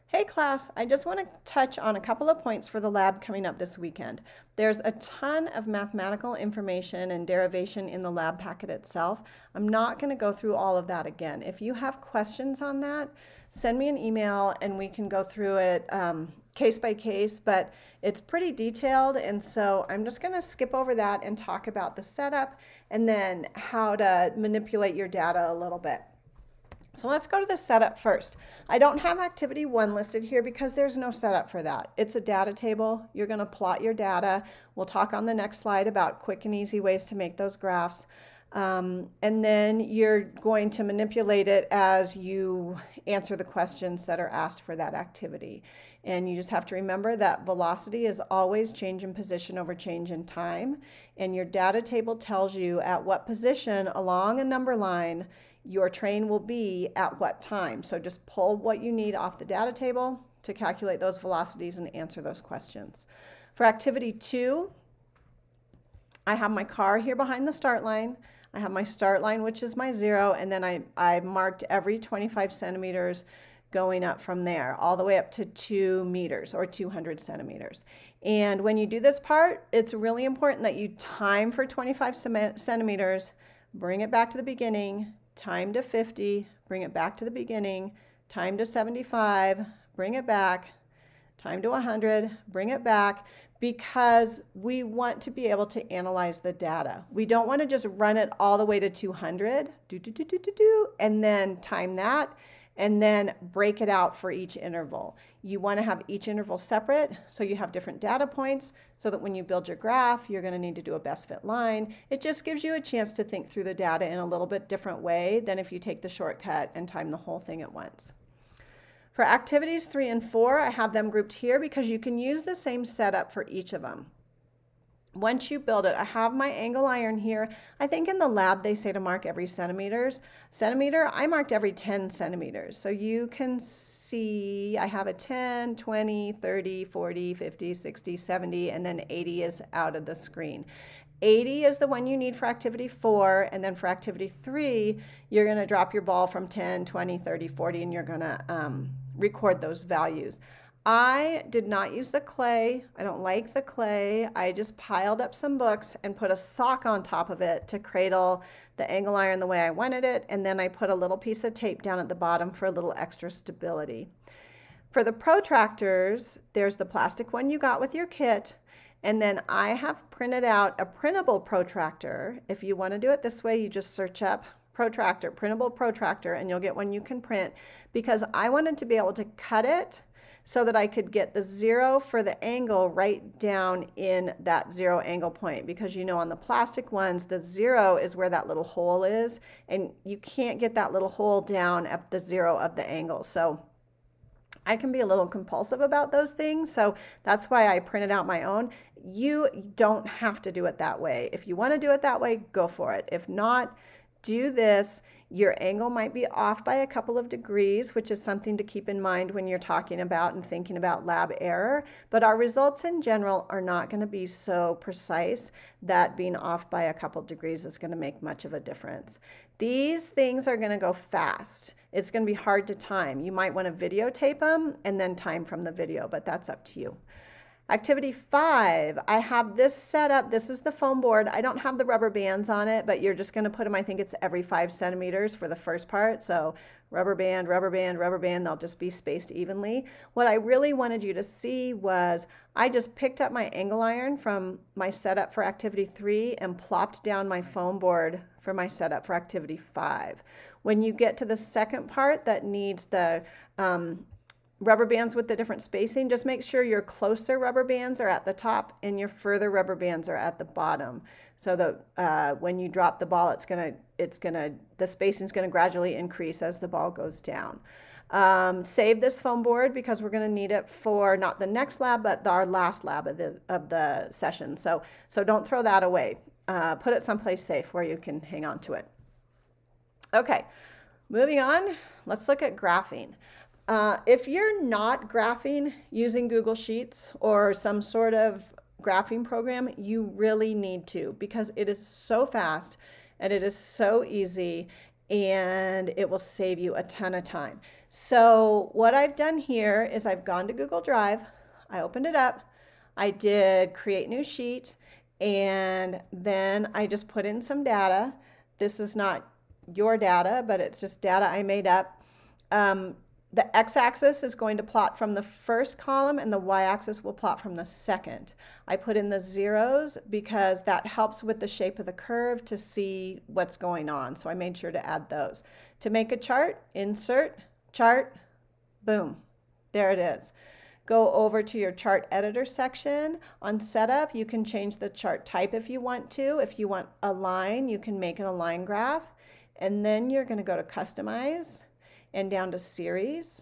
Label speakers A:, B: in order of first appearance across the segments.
A: Hey class, I just want to touch on a couple of points for the lab coming up this weekend. There's a ton of mathematical information and derivation in the lab packet itself. I'm not going to go through all of that again. If you have questions on that, send me an email and we can go through it case by case, but it's pretty detailed, and so I'm just going to skip over that and talk about the setup and then how to manipulate your data a little bit. So let's go to the setup first. I don't have activity 1 listed here because there's no setup for that. It's a data table. You're going to plot your data. We'll talk on the next slide about quick and easy ways to make those graphs. And then you're going to manipulate it as you answer the questions that are asked for that activity. And you just have to remember that velocity is always change in position over change in time. And your data table tells you at what position along a number line your train will be at what time. So just pull what you need off the data table to calculate those velocities and answer those questions. For activity 2, I have my car here behind the start line. I have my start line, which is my 0, and then I marked every 25 centimeters going up from there, all the way up to 2 meters or 200 centimeters. And when you do this part, it's really important that you time for 25 centimeters, bring it back to the beginning, time to 50, bring it back to the beginning, time to 75, bring it back, time to 100, bring it back, because we want to be able to analyze the data. We don't want to just run it all the way to 200, and then time that, and then break it out for each interval. You want to have each interval separate, so you have different data points, so that when you build your graph, you're going to need to do a best fit line. It just gives you a chance to think through the data in a little bit different way than if you take the shortcut and time the whole thing at once. For activities 3 and 4, I have them grouped here because you can use the same setup for each of them. Once you build it, I have my angle iron here. I think in the lab they say to mark every centimeter. I marked every 10 centimeters. So you can see I have a 10, 20, 30, 40, 50, 60, 70, and then 80 is out of the screen. 80 is the one you need for activity 4, and then for activity 3, you're going to drop your ball from 10, 20, 30, 40, and you're going to record those values. I did not use the clay. I don't like the clay. I just piled up some books and put a sock on top of it to cradle the angle iron the way I wanted it, and then I put a little piece of tape down at the bottom for a little extra stability. For the protractors, there's the plastic one you got with your kit, and then I have printed out a printable protractor. If you want to do it this way, you just search up protractor, printable protractor, and you'll get one you can print, because I wanted to be able to cut it so that I could get the 0 for the angle right down in that 0 angle point, because you know on the plastic ones, the 0 is where that little hole is, and you can't get that little hole down at the 0 of the angle. So I can be a little compulsive about those things, so that's why I printed out my own. You don't have to do it that way. If you want to do it that way, go for it. If not, do this. Your angle might be off by a couple of degrees, which is something to keep in mind when you're talking about and thinking about lab error, but our results in general are not going to be so precise that being off by a couple degrees is going to make much of a difference. These things are going to go fast. It's going to be hard to time. You might want to videotape them and then time from the video, but that's up to you. Activity 5, I have this set up. This is the foam board. I don't have the rubber bands on it, but you're just going to put them, I think it's every 5 centimeters for the first part. So rubber band, rubber band, rubber band, they'll just be spaced evenly. What I really wanted you to see was I just picked up my angle iron from my setup for activity 3 and plopped down my foam board for my setup for activity 5. When you get to the second part that needs the rubber bands with the different spacing, just make sure your closer rubber bands are at the top and your further rubber bands are at the bottom, so that when you drop the ball, the spacing is going to gradually increase as the ball goes down. Save this foam board because we're going to need it for not the next lab, but our last lab of the session. So don't throw that away. Put it someplace safe where you can hang on to it. Okay, moving on. Let's look at graphing. If you're not graphing using Google Sheets or some sort of graphing program, you really need to, because it is so fast and it is so easy and it will save you a ton of time. So what I've done here is I've gone to Google Drive, I opened it up, I did create new sheet, and then I just put in some data. This is not your data, but it's just data I made up. The x-axis is going to plot from the first column and the y-axis will plot from the second. I put in the zeros because that helps with the shape of the curve to see what's going on. So I made sure to add those. To make a chart, insert, chart, boom, there it is. Go over to your chart editor section. On setup, you can change the chart type if you want to. If you want a line, you can make it a line graph. And then you're going to go to customize and down to series.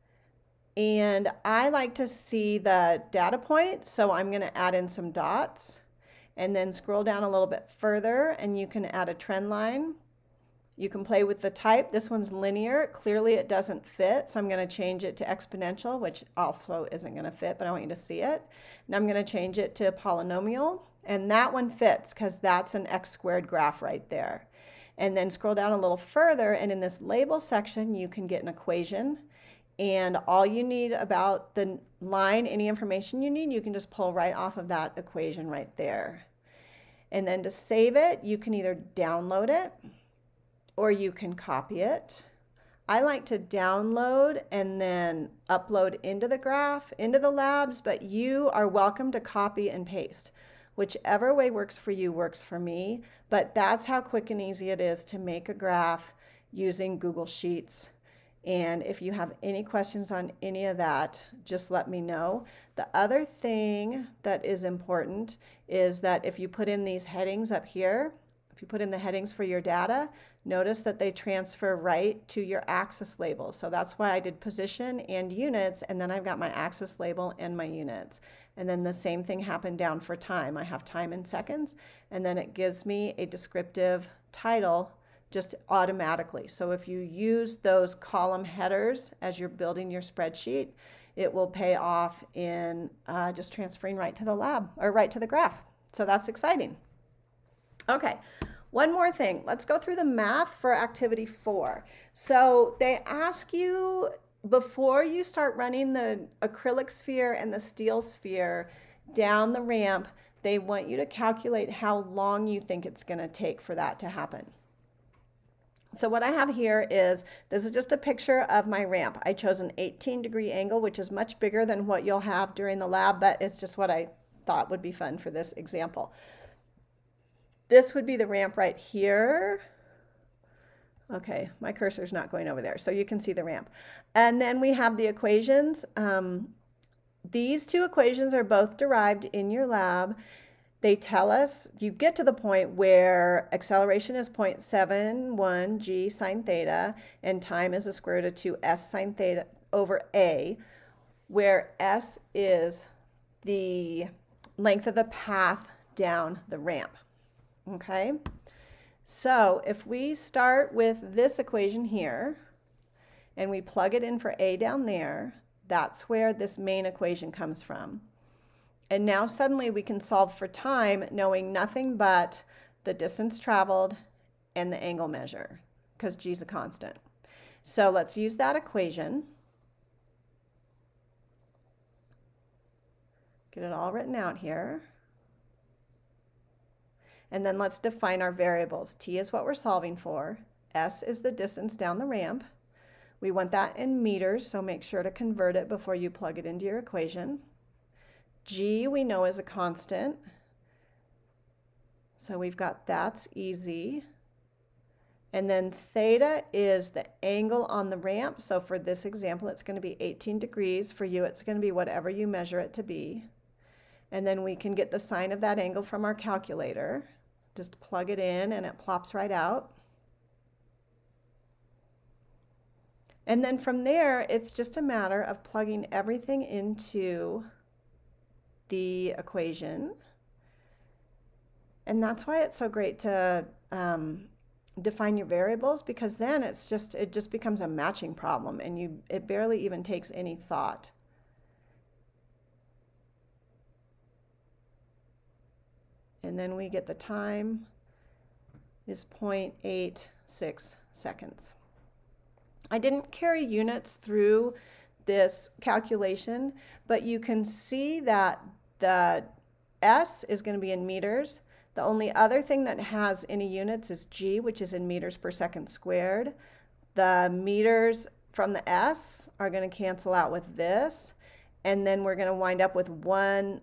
A: And I like to see the data point, so I'm going to add in some dots and then scroll down a little bit further and you can add a trend line. You can play with the type. This one's linear. Clearly it doesn't fit, so I'm going to change it to exponential, which also isn't going to fit, but I want you to see it. And I'm going to change it to polynomial, and that one fits because that's an x squared graph right there. And then scroll down a little further, and in this label section you can get an equation, and all you need about the line, any information you need, you can just pull right off of that equation right there. And then to save it, you can either download it or you can copy it. I like to download and then upload into the graph, into the labs, but you are welcome to copy and paste. Whichever way works for you works for me, but that's how quick and easy it is to make a graph using Google Sheets. And if you have any questions on any of that, just let me know. The other thing that is important is that if you put in these headings up here, if you put in the headings for your data, notice that they transfer right to your axis label. So that's why I did position and units, and then I've got my axis label and my units. And then the same thing happened down for time. I have time in seconds, and then it gives me a descriptive title just automatically. So if you use those column headers as you're building your spreadsheet, it will pay off in just transferring right to the lab or right to the graph. So that's exciting. Okay, one more thing. Let's go through the math for activity 4. So they ask you, before you start running the acrylic sphere and the steel sphere down the ramp, they want you to calculate how long you think it's going to take for that to happen. So what I have here is, this is just a picture of my ramp. I chose an 18-degree angle, which is much bigger than what you'll have during the lab, but it's just what I thought would be fun for this example. This would be the ramp right here. Okay, my cursor's not going over there, so you can see the ramp. And then we have the equations. These two equations are both derived in your lab. They tell us, you get to the point where acceleration is 0.71 g sine theta, and time is the square root of 2s sine theta over a, where s is the length of the path down the ramp. Okay, so if we start with this equation here and we plug it in for a down there, that's where this main equation comes from. And now suddenly we can solve for time knowing nothing but the distance traveled and the angle measure, because g is a constant. So let's use that equation. Get it all written out here. And then let's define our variables. T is what we're solving for. S is the distance down the ramp. We want that in meters, so make sure to convert it before you plug it into your equation. G we know is a constant, so we've got that's easy. And then theta is the angle on the ramp, so for this example it's going to be 18 degrees. For you it's going to be whatever you measure it to be. And then we can get the sine of that angle from our calculator. Just plug it in and it plops right out. And then from there, it's just a matter of plugging everything into the equation. And that's why it's so great to define your variables, because then it just becomes a matching problem, and it barely even takes any thought. And then we get the time is 0.86 seconds. I didn't carry units through this calculation, but you can see that the S is going to be in meters. The only other thing that has any units is G, which is in meters per second squared. The meters from the S are going to cancel out with this, and then we're going to wind up with 1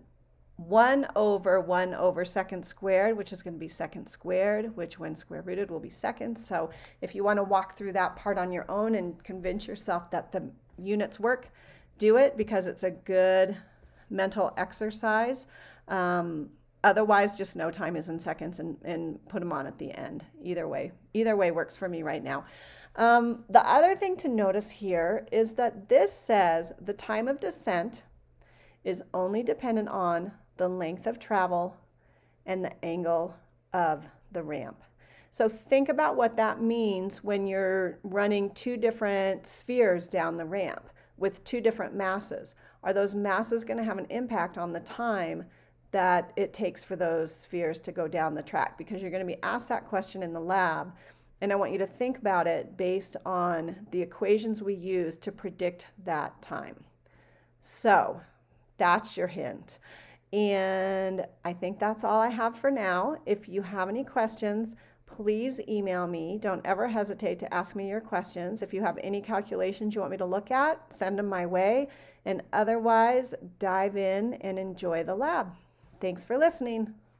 A: over second squared, which is going to be second squared, which when square rooted will be seconds. So if you want to walk through that part on your own and convince yourself that the units work, do it, because it's a good mental exercise. Otherwise, just know time is in seconds and put them on at the end. Either way works for me right now. The other thing to notice here is that this says the time of descent is only dependent on the length of travel and the angle of the ramp. So think about what that means when you're running two different spheres down the ramp with two different masses. Are those masses going to have an impact on the time that it takes for those spheres to go down the track? Because you're going to be asked that question in the lab, and I want you to think about it based on the equations we use to predict that time. So that's your hint. And I think that's all I have for now. If you have any questions, please email me. Don't ever hesitate to ask me your questions. If you have any calculations you want me to look at, send them my way. And otherwise, dive in and enjoy the lab. Thanks for listening.